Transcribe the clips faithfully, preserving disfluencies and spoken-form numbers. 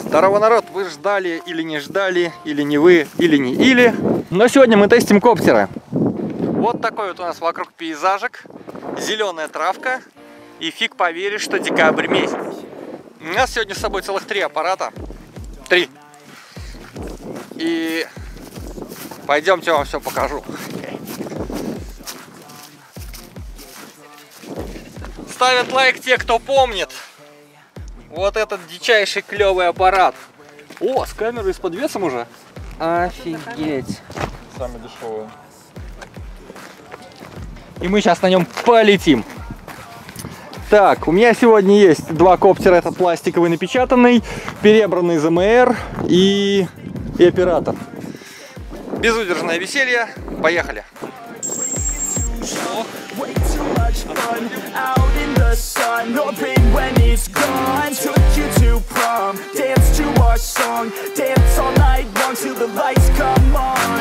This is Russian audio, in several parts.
Здорово, народ! Вы ждали или не ждали, или не вы, или не или. Но сегодня мы тестим коптеры. Вот такой вот у нас вокруг пейзажик. Зеленая травка. И фиг поверишь, что декабрь месяц. У нас сегодня с собой целых три аппарата. Три. И пойдемте, вам все покажу. Ставят лайк те, кто помнит. Вот этот дичайший клевый аппарат. О, с камерой и с подвесом уже. Офигеть. Самый дешевый. И мы сейчас на нем полетим. Так, у меня сегодня есть два коптера. Этот пластиковый напечатанный, перебранный зэ эм эр и, и оператор. Безудержное веселье. Поехали. Fun out in the sun, no pain when it's gone. Took you to prom, dance to our song, dance all night long till the lights come on.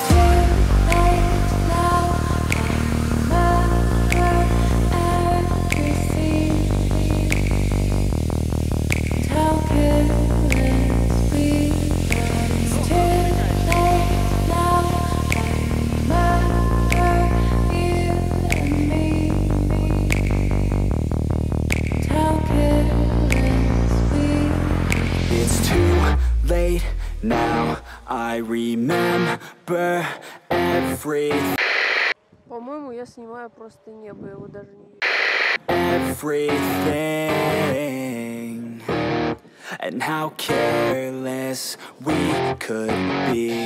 Now I remember everything. По-моему, я снимаю просто небо, его даже не Everything. And how careless we could be.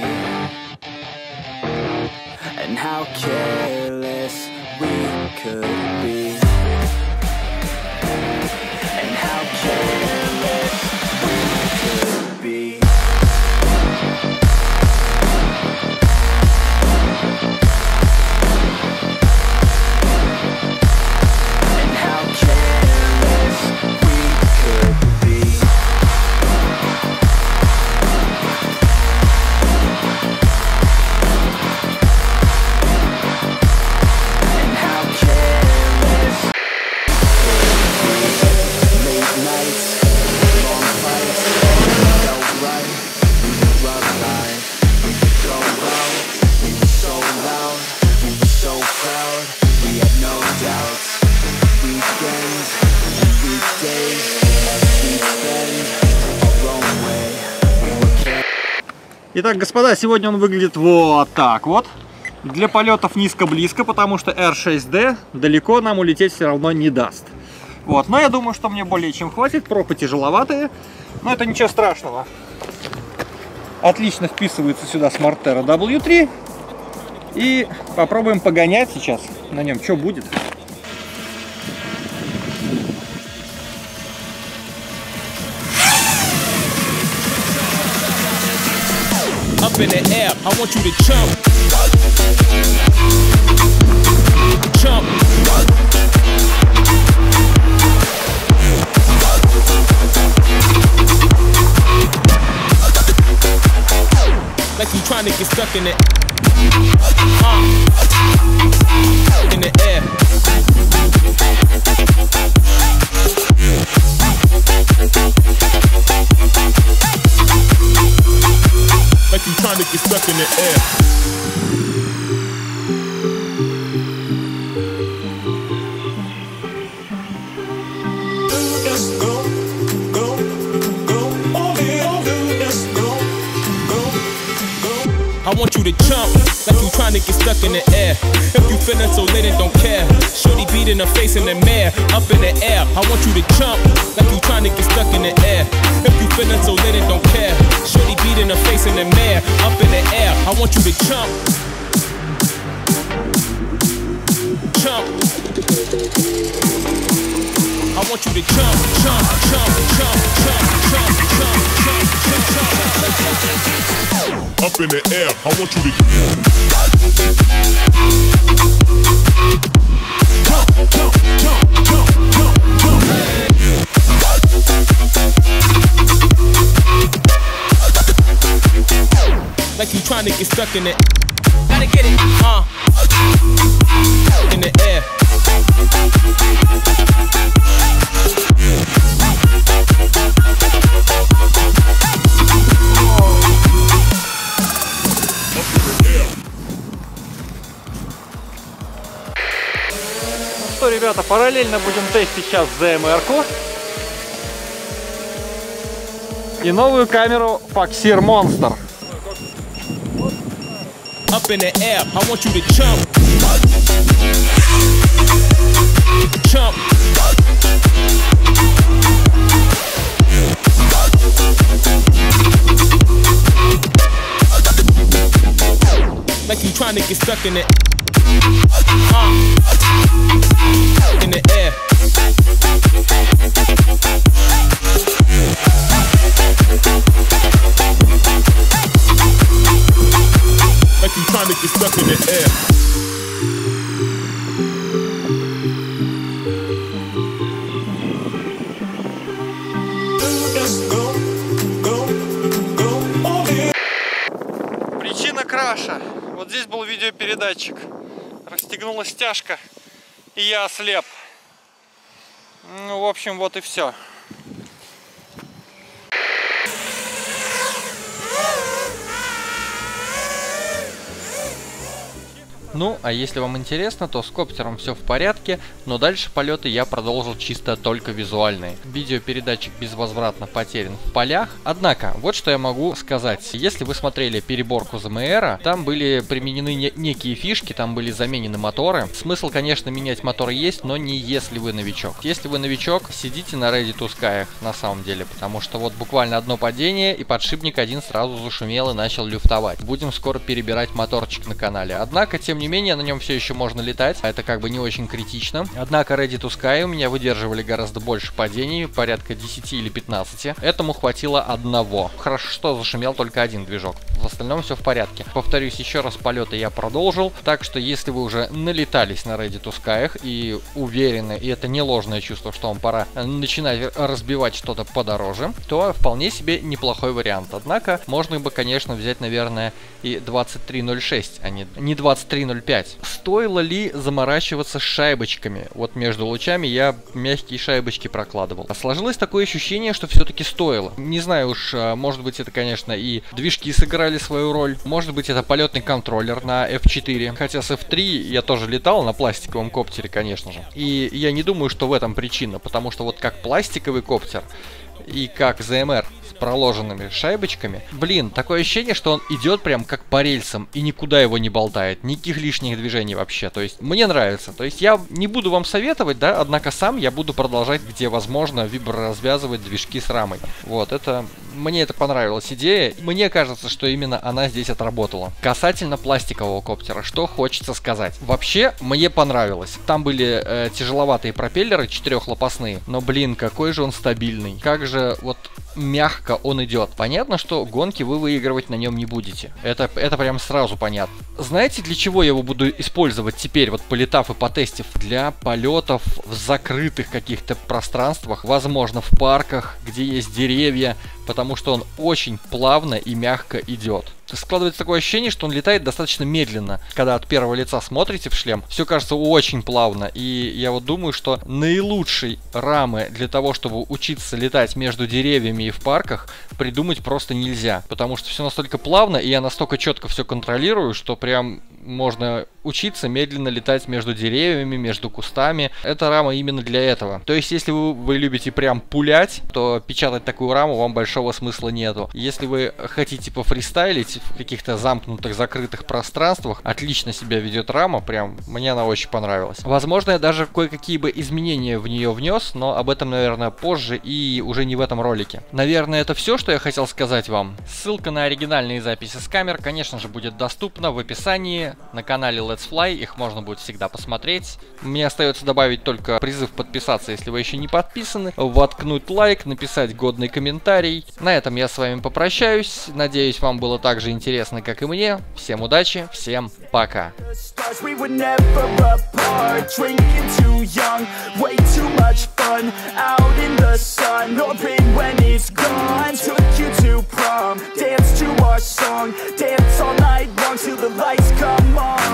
And how careless we could be. And how careless we could be. Итак, господа, сегодня он выглядит вот так вот. Для полетов низко-близко, потому что эр шесть дэ далеко нам улететь все равно не даст. Вот, но я думаю, что мне более чем хватит. Пропы тяжеловатые, но это ничего страшного. Отлично вписывается сюда Smartterra дабл ю три. И попробуем погонять сейчас на нем, что будет. Up in the air, I want you to jump. Jump. Like you trying to get stuck in it. Uh. In the air. Like you trying to get stuck in the air. Let's go, go, go, all in. Let's go, go, go. I want you to jump like you trying to get stuck in the air. If you feeling so lit and don't care, shorty beat in the face in the mirror, up in the air. I want you to jump like you trying to get stuck in the air. If you feeling so lit and don't care, shorty beat in the face in the mirror, up in the air. I want you to jump, jump. I want you to jump, jump, jump, jump, jump, jump, jump, jump, jump, jump. Up in the air, I want you to jump, jump, jump, jump, jump, jump. Like you trying to get stuck in it. Gotta get it, uh. In the air. ребята, параллельно будем тестить сейчас зэ эм эр-ку и новую камеру Foxeer Monster. Up in the air, I want you to jump. Jump. Like you trying to get stuck in it. Uh. In the air. Like you trying to get stuck in the air. Причина краша. Вот здесь был видеопередатчик. Расстегнулась стяжка, и я ослеп. Ну, в общем, вот и все. Ну, а если вам интересно, то с коптером все в порядке, но дальше полеты я продолжил чисто только визуальные. Видеопередатчик безвозвратно потерян в полях. Однако, вот что я могу сказать. Если вы смотрели переборку зэ эм эр, там были применены не некие фишки, там были заменены моторы. Смысл, конечно, менять моторы есть, но не если вы новичок. Если вы новичок, сидите на Ready to Sky на самом деле, потому что вот буквально одно падение, и подшипник один сразу зашумел и начал люфтовать. Будем скоро перебирать моторчик на канале. Однако, тем не менее, на нем все еще можно летать, это как бы не очень критично. Однако Ready to Sky у меня выдерживали гораздо больше падений, порядка десяти или пятнадцати. Этому хватило одного. Хорошо, что зашумел только один движок. В остальном все в порядке. Повторюсь еще раз, полеты я продолжил. Так что, если вы уже налетались на Ready to Sky и уверены, и это не ложное чувство, что вам пора начинать разбивать что-то подороже, то вполне себе неплохой вариант. Однако, можно бы, конечно, взять, наверное, и двадцать три ноль шесть, а не, не двадцать три ноль пять. Стоило ли заморачиваться с шайбочками? Вот между лучами я мягкие шайбочки прокладывал. Сложилось такое ощущение, что все-таки стоило. Не знаю уж, может быть, это, конечно, и движки сыграли свою роль. Может быть, это полетный контроллер на эф четыре. Хотя с эф три я тоже летал на пластиковом коптере, конечно же. И я не думаю, что в этом причина, потому что вот как пластиковый коптер и как зэ эм эр с проложенными шайбочками, блин, такое ощущение, что он идет прям как по рельсам и никуда его не болтает, никаких лишних движений вообще. То есть мне нравится. То есть я не буду вам советовать, да, однако сам я буду продолжать, где возможно, виброразвязывать движки с рамой. Вот, это, мне это понравилась идея. Мне кажется, что именно она здесь отработала. Касательно пластикового коптера, что хочется сказать. Вообще, мне понравилось. Там были э, тяжеловатые пропеллеры, четырехлопастные, но, блин, какой же он стабильный. Как же вот мягко он идет. Понятно, что гонки вы выигрывать на нем не будете. Это, это прям сразу понятно. Знаете, для чего я его буду использовать теперь, вот полетав и потестив? Для полетов в закрытых каких-то пространствах, возможно, в парках, где есть деревья, потому что он очень плавно и мягко идет. Складывается такое ощущение, что он летает достаточно медленно. Когда от первого лица смотрите в шлем, все кажется очень плавно. И я вот думаю, что наилучшей рамы для того, чтобы учиться летать между деревьями и в парках, придумать просто нельзя. Потому что все настолько плавно, и я настолько четко все контролирую, что прям можно учиться медленно летать между деревьями, между кустами. Эта рама именно для этого. То есть, если вы, вы любите прям пулять, то печатать такую раму вам большого смысла нету. Если вы хотите пофристайлить в каких-то замкнутых, закрытых пространствах, отлично себя ведет рама, прям мне она очень понравилась. Возможно, я даже кое-какие бы изменения в нее внес, но об этом, наверное, позже и уже не в этом ролике. Наверное, это все, что я хотел сказать вам. Ссылка на оригинальные записи с камер, конечно же, будет доступна в описании на канале Let's Fly, их можно будет всегда посмотреть. Мне остается добавить только призыв подписаться, если вы еще не подписаны, воткнуть лайк, написать годный комментарий. На этом я с вами попрощаюсь, надеюсь, вам было так же интересно, как и мне. Всем удачи, всем пока. Dance to our song, dance all night long till the lights come on.